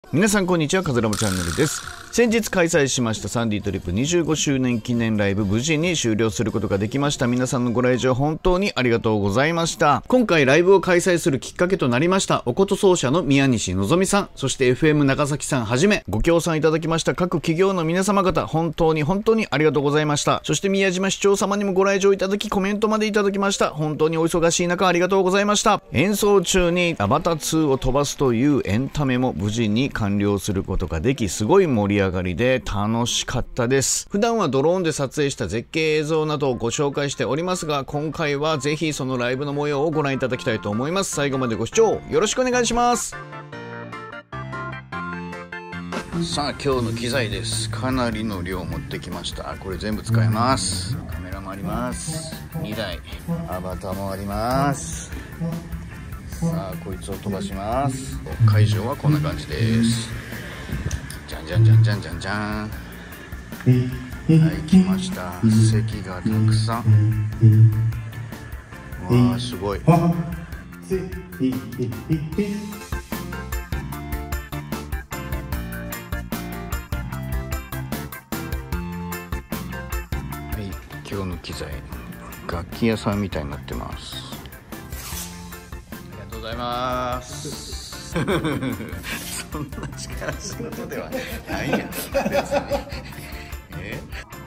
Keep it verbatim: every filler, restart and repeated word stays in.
皆さんこんにちは、カズラボチャンネルです。先日開催しましたサンディトリップにじゅうごしゅうねん記念ライブ、無事に終了することができました。皆さんのご来場本当にありがとうございました。今回ライブを開催するきっかけとなりましたおこと奏者の宮西のぞみさん、そして エフエム 長崎さんはじめご協賛いただきました各企業の皆様方、本当に本当にありがとうございました。そして宮島市長様にもご来場いただきコメントまでいただきました。本当にお忙しい中ありがとうございました。演奏中にアバターツーを飛ばすというエンタメも無事に完了することができ、すごい盛り上がりで楽しかったです。普段はドローンで撮影した絶景映像などをご紹介しておりますが、今回はぜひそのライブの模様をご覧いただきたいと思います。最後までご視聴よろしくお願いします。さあ、今日の機材です。かなりの量持ってきました。これ全部使えます。カメラもあります。にだいアバターもあります。さあ、こいつを飛ばします。会場はこんな感じです。じゃんじゃんじゃんじゃんじゃんじゃん。はい、来ました。席がたくさん。わあ、すごい。はい、今日の機材、楽器屋さんみたいになってます。ありがとうございます。そんな力仕事ではないやん別に。え